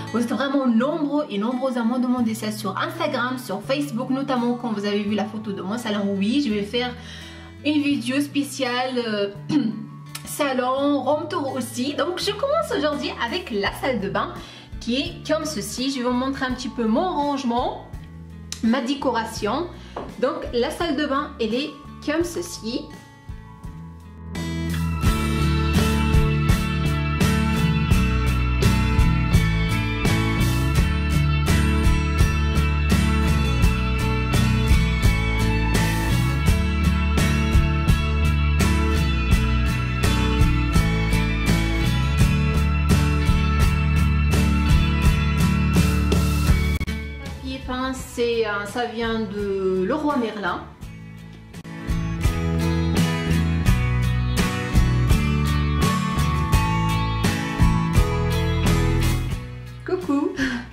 Vous êtes vraiment nombreux et nombreuses à m'en demander ça sur Instagram, sur Facebook notamment. Quand vous avez vu la photo de mon salon, oui, je vais faire une vidéo spéciale salon, room tour aussi. Donc je commence aujourd'hui avec la salle de bain qui est comme ceci. Je vais vous montrer un petit peu mon rangement, ma décoration. Donc la salle de bain, elle est comme ceci. Ça vient de Leroy Merlin. Coucou.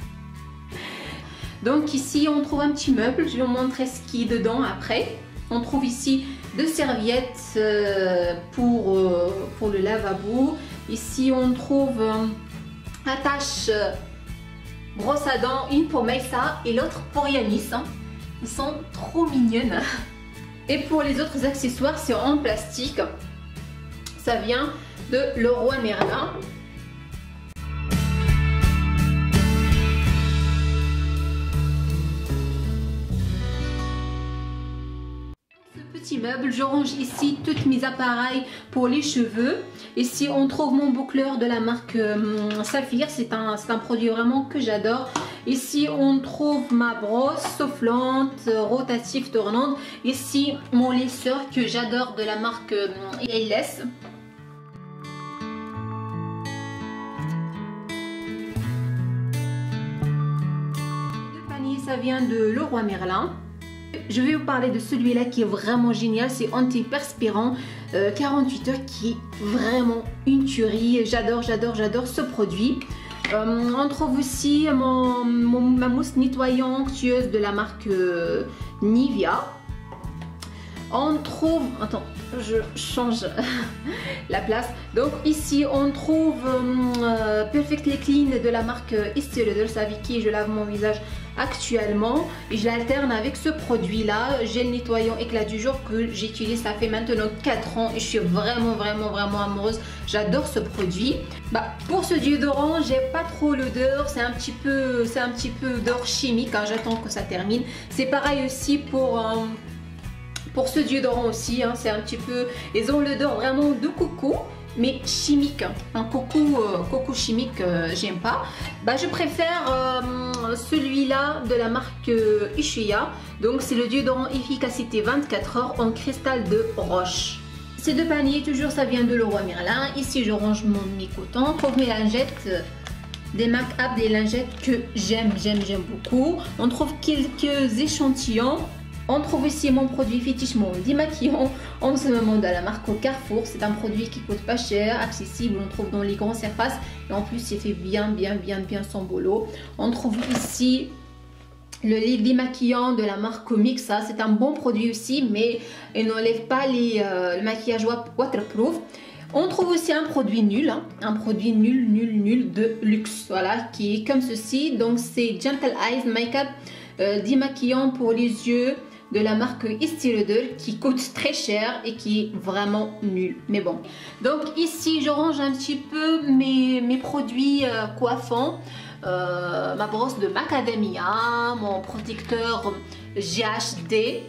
Donc ici on trouve un petit meuble, je vais vous montrer ce qui est dedans après. On trouve ici deux serviettes pour le lavabo. Ici on trouve attache brosse à dents, une pour Maïssa et l'autre pour Yanis. Ils sont trop mignonnes. Et pour les autres accessoires, c'est en plastique. Ça vient de Leroy Merlin. Petit meuble, je range ici tous mes appareils pour les cheveux. Ici on trouve mon boucleur de la marque Saphir, c'est un produit vraiment que j'adore. Ici on trouve ma brosse soufflante, rotative, tournante. Ici mon lisseur que j'adore de la marque Ayless. Le panier, ça vient de Leroy Merlin. Je vais vous parler de celui-là qui est vraiment génial, c'est antiperspirant 48 heures qui est vraiment une tuerie. J'adore ce produit. On trouve aussi ma mousse nettoyant onctueuse de la marque Nivea. On trouve, attends, je change la place. Donc ici on trouve Perfectly Clean de la marque Estée Lauder, avec qui je lave mon visage actuellement et je l'alterne avec ce produit là, gel nettoyant éclat du jour que j'utilise, ça fait maintenant 4 ans et je suis vraiment amoureuse, j'adore ce produit. Pour ce déodorant, j'ai pas trop l'odeur, c'est un petit peu d'odeur chimique, hein, j'attends que ça termine. C'est pareil aussi pour ce déodorant aussi, hein, c'est un petit peu, ils ont l'odeur vraiment de coco mais chimique, un coco chimique, j'aime pas. Je préfère celui-là de la marque Ushuaïa. Donc c'est le déodorant efficacité 24 heures en cristal de roche. Ces deux paniers, toujours ça vient de Leroy Merlin. Ici je range mes cotons. Pour mes lingettes, des make-up, des lingettes que j'aime beaucoup. On trouve quelques échantillons. On trouve ici mon produit fétiche, mon démaquillant en ce moment de la marque Carrefour. C'est un produit qui coûte pas cher, accessible, on trouve dans les grandes surfaces et en plus il fait bien son boulot. On trouve ici le démaquillant de la marque Mixa, c'est un bon produit aussi mais il n'enlève pas le maquillage waterproof. On trouve aussi un produit nul, hein, un produit nul de luxe, voilà, qui est comme ceci. Donc c'est Gentle Eyes Makeup démaquillant pour les yeux de la marque Estée Lauder qui coûte très cher et qui est vraiment nul, mais bon. Donc ici je range un petit peu mes produits coiffants, ma brosse de macadamia, mon protecteur GHD.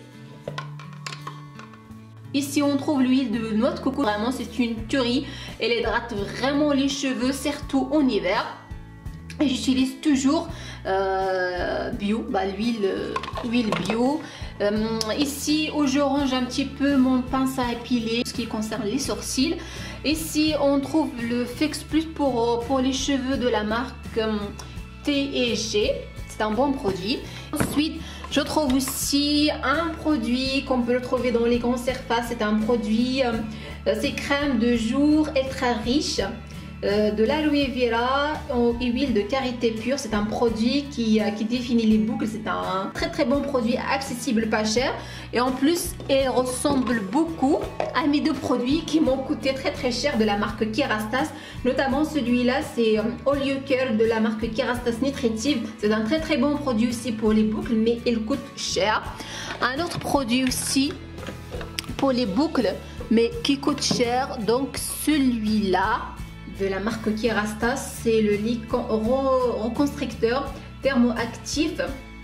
Ici on trouve l'huile de noix de coco, vraiment c'est une tuerie, elle hydrate vraiment les cheveux, surtout en hiver. Et j'utilise toujours bio, l'huile bio. Ici où je range un petit peu mon pince à épiler, ce qui concerne les sourcils. Ici on trouve le Fix Plus pour les cheveux de la marque T&G, c'est un bon produit. Ensuite je trouve aussi un produit qu'on peut le trouver dans les grandes surfaces, c'est un produit, c'est crème de jour extra riche. de l'aloe vera et huile de karité pure. C'est un produit qui définit les boucles. C'est un très bon produit, accessible, pas cher. Et en plus, il ressemble beaucoup à mes deux produits qui m'ont coûté très cher de la marque Kerastase. Notamment celui-là, c'est All You Care de la marque Kerastase Nutritive. C'est un très bon produit aussi pour les boucles, mais il coûte cher. Un autre produit aussi pour les boucles, mais qui coûte cher, donc celui-là de la marque Kerastase, c'est le reconstructeur thermoactif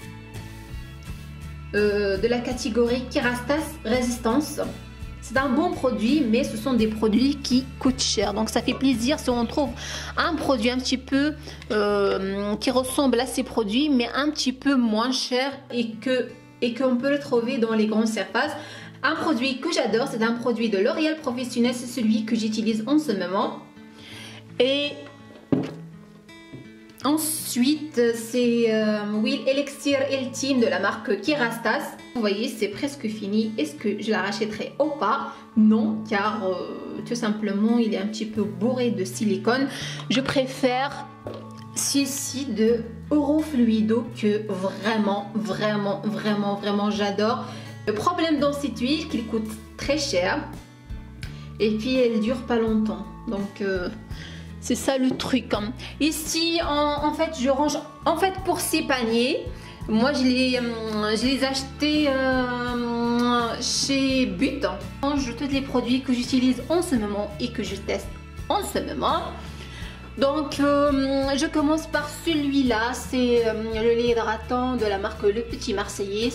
de la catégorie Kerastase Résistance. C'est un bon produit, mais ce sont des produits qui coûtent cher. Donc ça fait plaisir si on trouve un produit un petit peu qui ressemble à ces produits, mais un petit peu moins cher et qu'on peut le trouver dans les grandes surfaces. Un produit que j'adore, c'est un produit de L'Oréal Professionnel, c'est celui que j'utilise en ce moment. Et ensuite, c'est Huile Elixir Ultime de la marque Kerastase. Vous voyez, c'est presque fini. Est-ce que je la rachèterai ou pas? Non, car tout simplement, il est un petit peu bourré de silicone. Je préfère celle-ci de Eurofluido que vraiment j'adore. Le problème dans cette huile, qu'il coûte très cher. Et puis, elle dure pas longtemps. Donc... c'est ça le truc. Ici, en fait, je range. En fait, pour ces paniers, moi, je les achetés chez But. Je range tous les produits que j'utilise en ce moment et que je teste en ce moment. Donc, je commence par celui-là. C'est le lait hydratant de la marque Le Petit Marseillais.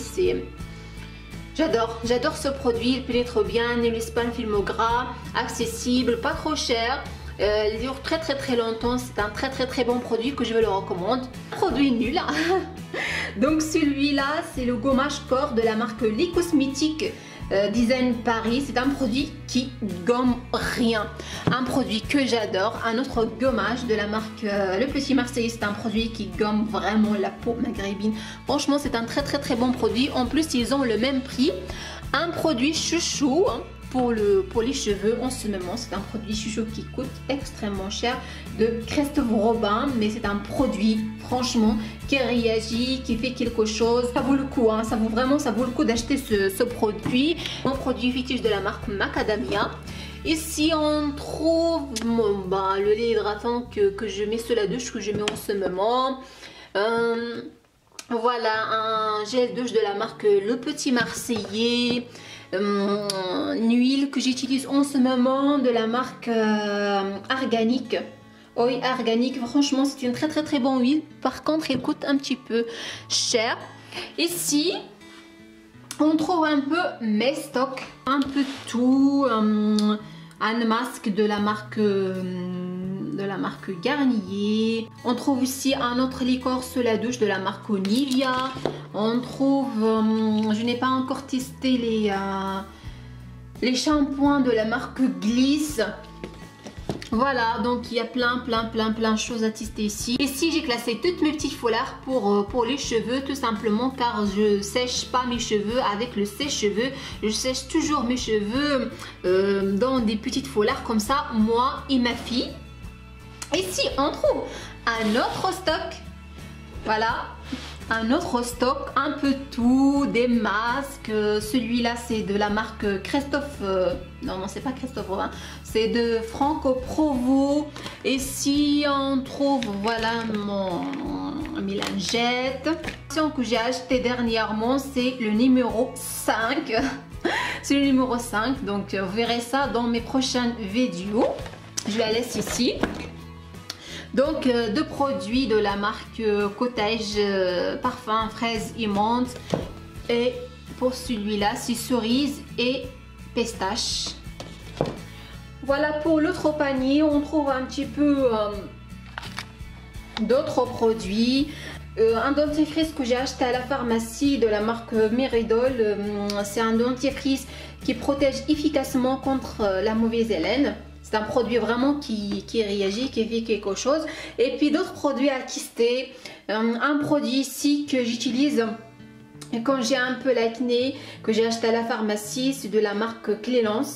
J'adore ce produit. Il pénètre bien, ne laisse pas un film gras, accessible, pas trop cher. Il dure très longtemps. C'est un très bon produit que je vous le recommande. Produit nul. Donc celui-là, c'est le gommage corps de la marque Les Cosmétiques Design Paris. C'est un produit qui gomme rien. Un produit que j'adore. Un autre gommage de la marque Le Petit Marseillais. C'est un produit qui gomme vraiment la peau maghrébine. Franchement, c'est un très bon produit. En plus, ils ont le même prix. Un produit chouchou. Pour les cheveux en ce moment, c'est un produit chouchou qui coûte extrêmement cher de Christophe Robin, mais c'est un produit franchement qui réagit, qui fait quelque chose. Ça vaut le coup, hein, ça vaut le coup d'acheter ce produit. Mon produit fétiche de la marque Macadamia. Ici on trouve le lait hydratant que je mets sous la douche, que je mets en ce moment. Voilà, un gel douche de la marque Le Petit Marseillais. Une huile que j'utilise en ce moment de la marque Organique. Oui, Organique, franchement c'est une très bonne huile. Par contre, elle coûte un petit peu cher. Ici, on trouve un peu mes stocks, un peu tout. Un masque de la marque Garnier. On trouve aussi un autre liqueur sous la douche de la marque Nivea. On trouve, je n'ai pas encore testé les shampoings de la marque Gliss. Voilà, donc il y a plein de choses à tester ici. Ici, j'ai classé toutes mes petits foulards pour les cheveux, tout simplement car je sèche pas mes cheveux avec le sèche-cheveux. Je sèche toujours mes cheveux dans des petites foulards comme ça, moi et ma fille. Ici, on trouve un autre stock. Voilà, un autre stock, un peu tout, des masques. Celui-là, c'est de la marque Christophe. Non, c'est pas Christophe Robin. C'est de Franco Provo. Et si on trouve, voilà, mes lingettes. Que j'ai acheté dernièrement, c'est le numéro 5. C'est le numéro 5. Donc, vous verrez ça dans mes prochaines vidéos. Je la laisse ici. Donc, deux produits de la marque Cottage Parfum Fraise et Menthe. Et pour celui-là, c'est cerise et pistache. Voilà pour l'autre panier. On trouve un petit peu d'autres produits. Un dentifrice que j'ai acheté à la pharmacie de la marque Meridol. C'est un dentifrice qui protège efficacement contre la mauvaise haleine. C'est un produit vraiment qui réagit, qui fait quelque chose. Et puis d'autres produits à tester. Un produit ici que j'utilise quand j'ai un peu l'acné, que j'ai acheté à la pharmacie, c'est de la marque Clémence.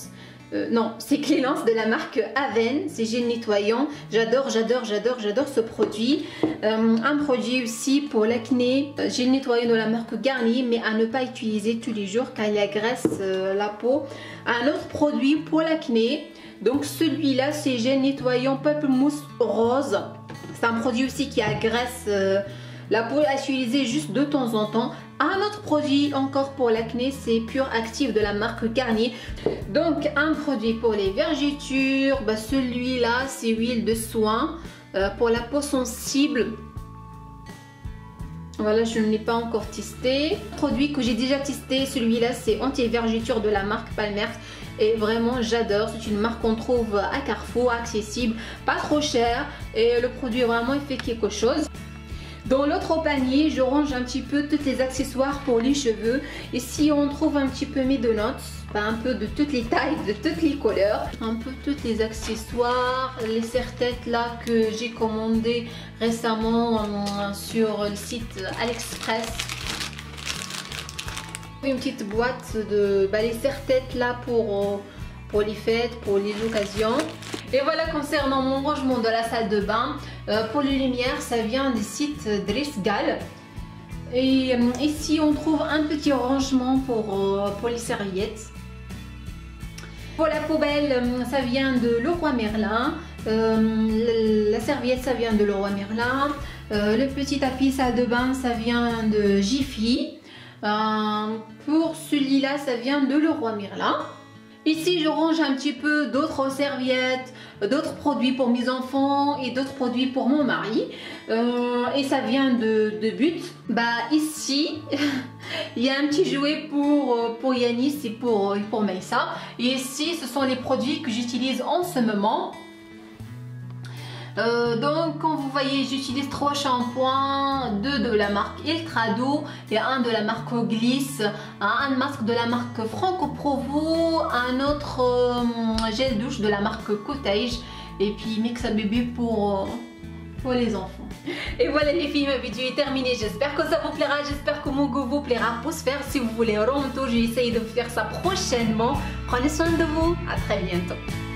non, c'est Clémence de la marque Aven, c'est gel nettoyant. J'adore ce produit. Un produit aussi pour l'acné, gel nettoyant de la marque Garnier, mais à ne pas utiliser tous les jours car il agresse la peau. Un autre produit pour l'acné, donc celui-là c'est gel nettoyant Pamplemousse Rose. C'est un produit aussi qui agresse la peau, à utiliser juste de temps en temps. Un autre produit encore pour l'acné, c'est Pure Active de la marque Garnier. Donc un produit pour les vergetures, celui-là c'est huile de soin pour la peau sensible. Voilà, je ne l'ai pas encore testé. Produit que j'ai déjà testé, celui-là c'est anti-vergeture de la marque Palmer's. Et vraiment j'adore, c'est une marque qu'on trouve à Carrefour, accessible, pas trop cher. Et le produit vraiment il fait quelque chose. Dans l'autre panier, je range un petit peu tous les accessoires pour les cheveux. Ici, on trouve un petit peu mes donuts, un peu de toutes les tailles, de toutes les couleurs. Un peu tous les accessoires, les serre-têtes là que j'ai commandé récemment sur le site AliExpress. Une petite boîte de les serre-têtes là pour les fêtes, pour les occasions. Et voilà, concernant mon rangement de la salle de bain, pour les lumières, ça vient du site Dressgal. Et ici, on trouve un petit rangement pour les serviettes. Pour la poubelle, ça vient de Leroy Merlin. La serviette, ça vient de Leroy Merlin. Le petit tapis salle de bain, ça vient de Jiffy. Pour celui-là, ça vient de Leroy Merlin. Ici, je range un petit peu d'autres serviettes, d'autres produits pour mes enfants et d'autres produits pour mon mari. Et ça vient de But. Ici, il y a un petit jouet pour Yanis et pour Maïssa. Et ici, ce sont les produits que j'utilise en ce moment. Donc comme vous voyez, j'utilise 3 shampoings, 2 de la marque Ultrado et 1 de la marque Gliss, un masque de la marque Franco Provo, un autre gel douche de la marque Cottage et puis Mix à bébé pour les enfants. Et voilà les filles, ma vidéo est terminée. J'espère que ça vous plaira, j'espère que mon goût vous plaira. Pour ce faire, si vous voulez un retour, j'ai essayé de faire ça prochainement. Prenez soin de vous, à très bientôt.